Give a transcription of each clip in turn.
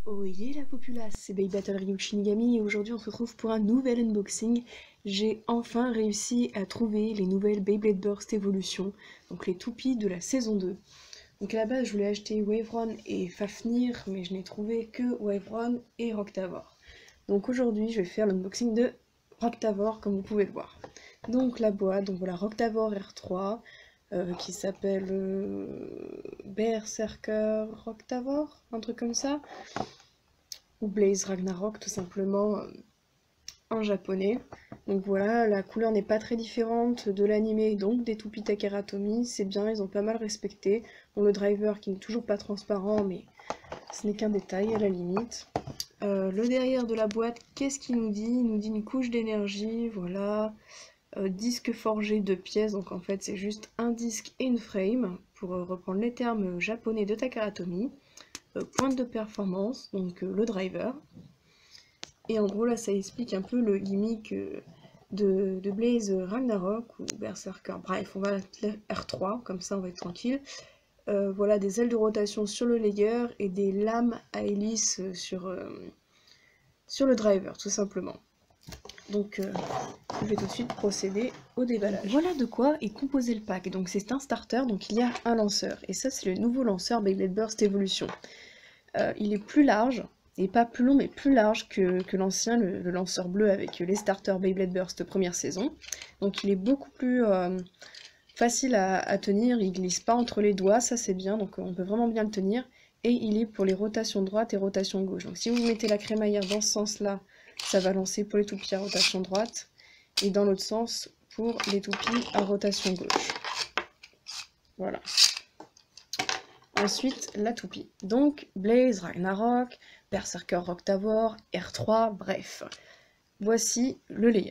Oyez la populace, c'est Baby Battle Ryu Shinigami et aujourd'hui on se retrouve pour un nouvel unboxing. J'ai enfin réussi à trouver les nouvelles Beyblade Burst Evolution, donc les toupies de la saison 2. Donc à la base je voulais acheter Waveron et Fafnir, mais je n'ai trouvé que Waveron et Roctavor. Donc aujourd'hui je vais faire l'unboxing de Roctavor comme vous pouvez le voir. Donc la boîte, donc voilà Roctavor R3, qui s'appelle Berserker Roctavor, un truc comme ça, ou Blaze Ragnarok tout simplement en japonais. Donc voilà, la couleur n'est pas très différente de l'anime, donc des toupies Takara Tomy, c'est bien, ils ont pas mal respecté. Bon, le driver qui n'est toujours pas transparent, mais ce n'est qu'un détail à la limite. Le derrière de la boîte, qu'est-ce qu'il nous dit? Il nous dit une couche d'énergie, voilà. Disque forgé de pièces, donc en fait c'est juste un disque et une frame, pour reprendre les termes japonais de Takara Tomy. Pointe de performance, donc le driver. Et en gros là ça explique un peu le gimmick de Blaze Ragnarok ou Berserker. Bref, on va l'appeler R3, comme ça on va être tranquille. Voilà, des ailes de rotation sur le layer et des lames à hélice sur le driver, tout simplement. Donc je vais tout de suite procéder au déballage. Voilà de quoi est composé le pack. Donc c'est un starter, donc il y a un lanceur. Et ça c'est le nouveau lanceur Beyblade Burst Evolution. Il est plus large, et pas plus long mais plus large que l'ancien, le lanceur bleu avec les starters Beyblade Burst première saison. Donc il est beaucoup plus facile à tenir, il glisse pas entre les doigts, ça c'est bien, donc on peut vraiment bien le tenir. Et il est pour les rotations droite et rotation gauche. Donc si vous mettez la crémaillère dans ce sens-là, ça va lancer pour les toupies à rotation droite, et dans l'autre sens pour les toupies à rotation gauche. Voilà. Ensuite, la toupie. Donc, Blaze, Ragnarok, Berserker Roctavor, R3, bref. Voici le layer.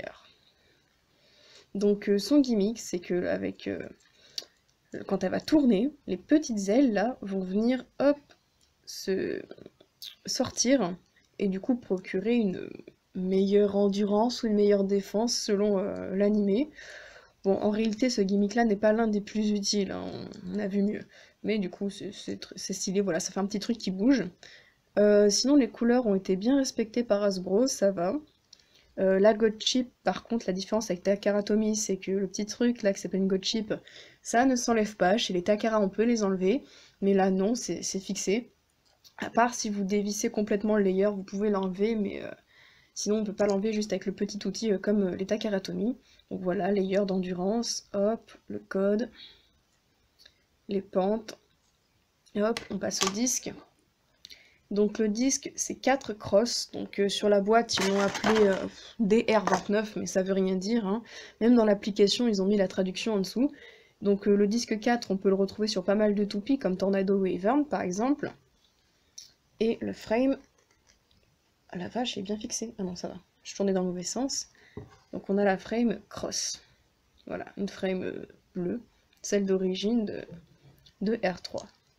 Donc, son gimmick, c'est que quand elle va tourner, les petites ailes, là, vont venir, hop, se sortir, et du coup procurer une meilleure endurance ou une meilleure défense selon l'animé. Bon, en réalité, ce gimmick-là n'est pas l'un des plus utiles, hein, on a vu mieux. Mais du coup, c'est stylé, voilà, ça fait un petit truc qui bouge. Sinon, les couleurs ont été bien respectées par Hasbro, ça va. La God Chip, par contre, la différence avec Takara Tomy, c'est que le petit truc là qui s'appelle une God Chip, ça ne s'enlève pas. Chez les Takara, on peut les enlever, mais là, non, c'est fixé. À part si vous dévissez complètement le layer, vous pouvez l'enlever, mais sinon on ne peut pas l'enlever juste avec le petit outil comme les Takara Tomy. Donc voilà, layer d'endurance, hop, le code, les pentes, et hop, on passe au disque. Donc le disque, c'est 4 crosses, donc sur la boîte, ils l'ont appelé DR29, mais ça veut rien dire, hein. Même dans l'application, ils ont mis la traduction en dessous. Donc le disque 4, on peut le retrouver sur pas mal de toupies, comme Tornado Wyvern par exemple. Et le frame, ah la vache, il est bien fixé. Ah non, ça va, je tournais dans le mauvais sens. Donc on a la frame cross. Voilà, une frame bleue, celle d'origine de R3.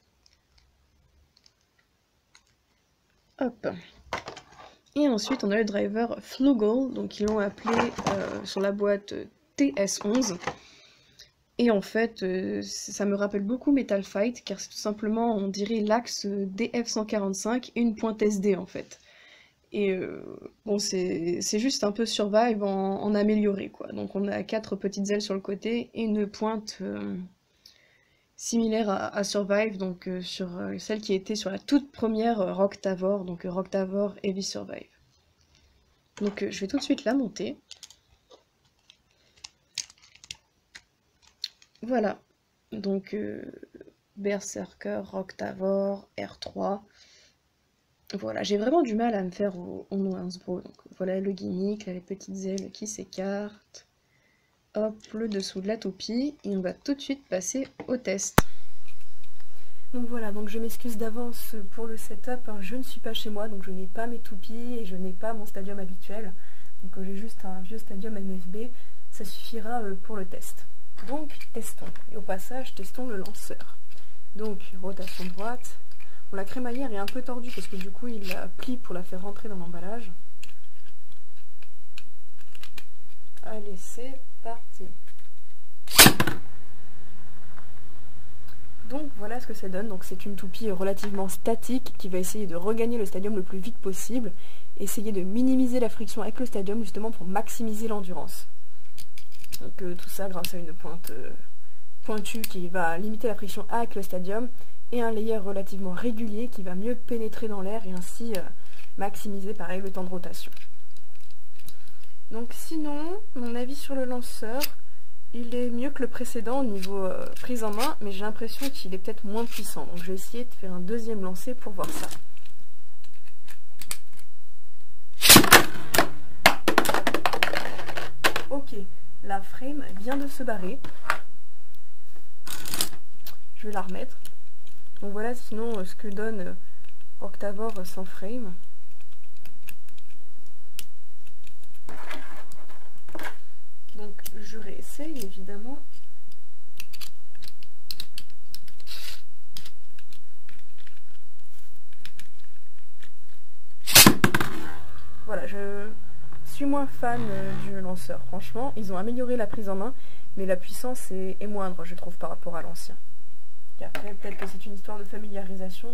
Hop. Et ensuite on a le driver Flugel, donc ils l'ont appelé sur la boîte TS11. Et en fait, ça me rappelle beaucoup Metal Fight, car c'est tout simplement, on dirait l'axe DF145 et une pointe SD en fait. Et bon, c'est juste un peu Survive en amélioré, quoi. Donc on a 4 petites ailes sur le côté et une pointe similaire à Survive, donc sur celle qui était sur la toute première Roctavor, donc Roctavor Heavy Survive. Donc je vais tout de suite la monter. Voilà, donc Berserker, Roctavor, R3. Voilà, j'ai vraiment du mal à me faire au nom Hasbro. Donc voilà le gimmick, là, les petites ailes qui s'écartent. Hop, le dessous de la toupie. Et on va tout de suite passer au test. Donc voilà, donc je m'excuse d'avance pour le setup. Hein. Je ne suis pas chez moi, donc je n'ai pas mes toupies et je n'ai pas mon stadium habituel. Donc j'ai juste un vieux stadium MFB. Ça suffira pour le test. Donc testons. Et au passage, testons le lanceur. Donc rotation droite. Bon, la crémaillère est un peu tordue parce que du coup il la plie pour la faire rentrer dans l'emballage. Allez, c'est parti. Donc voilà voilà ce que ça donne. Donc c'est une toupie relativement statique qui va essayer de regagner le stadium le plus vite possible, essayer de minimiser la friction avec le stadium justement pour maximiser l'endurance. Donc tout ça grâce à une pointe pointue qui va limiter la friction avec le stadium et un layer relativement régulier qui va mieux pénétrer dans l'air et ainsi maximiser pareil le temps de rotation. Donc sinon, mon avis sur le lanceur, il est mieux que le précédent au niveau prise en main, mais j'ai l'impression qu'il est peut-être moins puissant. Donc je vais essayer de faire un deuxième lancer pour voir ça. Ok, la frame vient de se barrer. Je vais la remettre. Donc voilà sinon ce que donne Octavor sans frame. Donc je réessaye évidemment. Voilà, je suis moins fan du lanceur, franchement. Ils ont amélioré la prise en main, mais la puissance est moindre, je trouve, par rapport à l'ancien. Et après, peut-être que c'est une histoire de familiarisation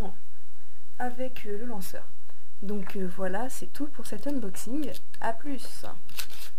avec le lanceur. Donc voilà, c'est tout pour cet unboxing. A plus!